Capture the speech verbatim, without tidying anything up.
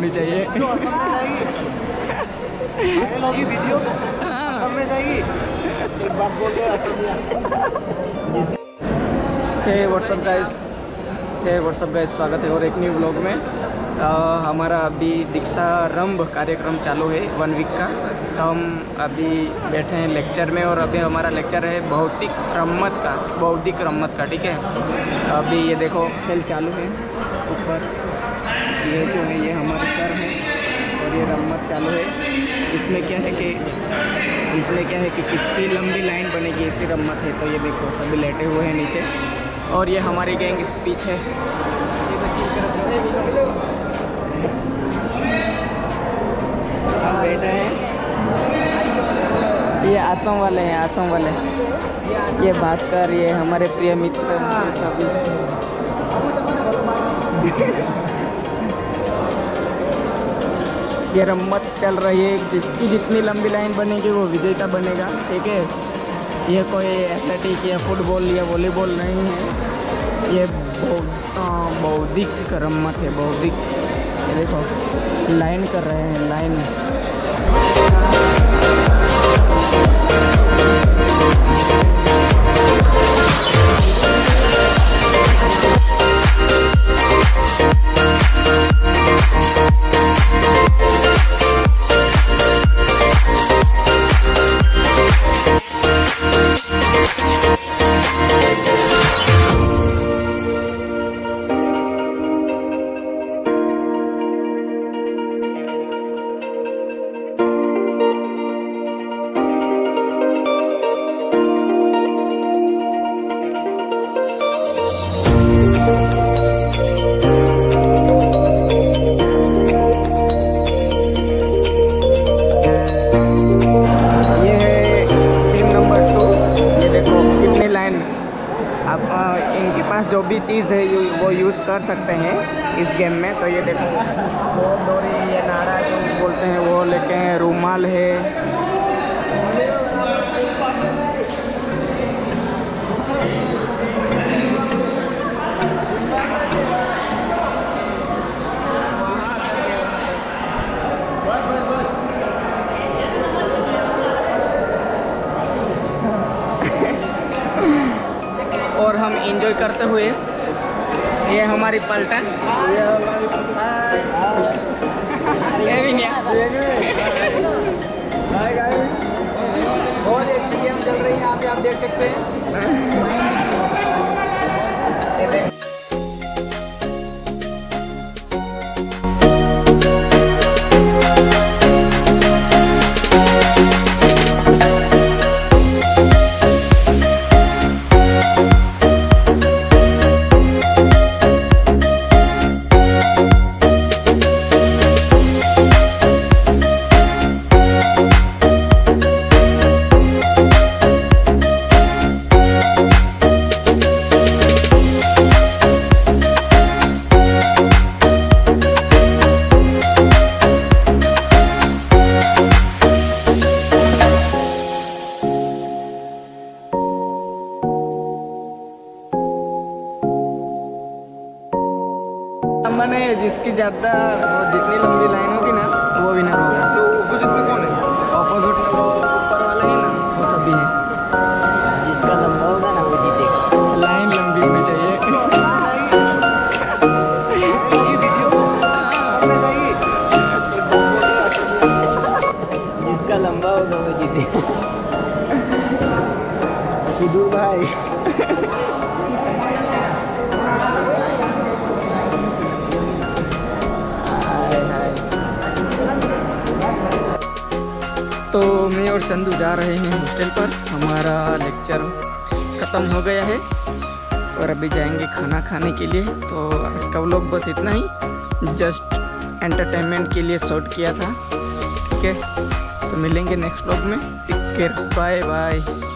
चाहिए तो असम में जाएगी, वायरल होगी वीडियो, असम में जाएगी। एक बात बोल दे Asamiya. Hey what's up guys, hey what's up guys, स्वागत है और एक न्यू व्लॉग में। आ, हमारा अभी दीक्षारंभ कार्यक्रम चालू है वन वीक का। तो हम अभी बैठे हैं लेक्चर में और अभी हमारा लेक्चर है भौतिक रम्मत का, बौद्धिक रम्मत का, ठीक है। अभी ये देखो खेल चालू है ऊपर, ये जो है ये हमारे सर हैं और ये रम्मत चालू है। इसमें क्या है कि इसमें क्या है कि किसकी लंबी लाइन बनेगी, ऐसी रम्मत है। तो ये देखो सभी लेटे हुए हैं नीचे और ये हमारी गैंग पीछे हम बैठे हैं। ये असम वाले हैं, असम वाले, ये भास्कर, ये हमारे प्रिय मित्र सभी। ये रम्मत चल रही है, जिसकी जितनी लंबी लाइन बनेगी वो विजेता बनेगा, ठीक है। ये कोई एथलेटिक या फुटबॉल या वॉलीबॉल नहीं है, ये बौद्धिक रम्मत है, बौद्धिक। ये देखो लाइन कर रहे हैं, लाइन। इनके पास जो भी चीज़ है वो यूज़ कर सकते हैं इस गेम में। तो ये देखो वो डोरी, ये नारा जो बोलते हैं वो लेके हैं, रूमाल है। और हम एंजॉय करते हुए, ये हमारी पलटन, ये हमारी बहुत अच्छी गेम चल रही है यहाँ पे, आप देख सकते हैं। मैंने जिसकी ज़्यादा जितनी लंबी लाइन होगी ना वो विनर होगा। तो ऑपोजिट में कौन है? ऑपोजिट में वो ऊपर वाला है ना, वो सभी है। जिसका लंबा होगा ना वो जीतेगा। लाइन लंबी होनी चाहिए। ये वीडियो असम में जाएगी। जिसका लंबा होगा वो जीतेगा। सिद्धू भाई तो मैं और चंदू जा रहे हैं हॉस्टल पर। हमारा लेक्चर ख़त्म हो गया है और अभी जाएंगे खाना खाने के लिए। तो आज का व्लॉग बस इतना ही, जस्ट एंटरटेनमेंट के लिए शॉट किया था, ठीक है। तो मिलेंगे नेक्स्ट व्लॉग में, टेक केयर, बाय बाय।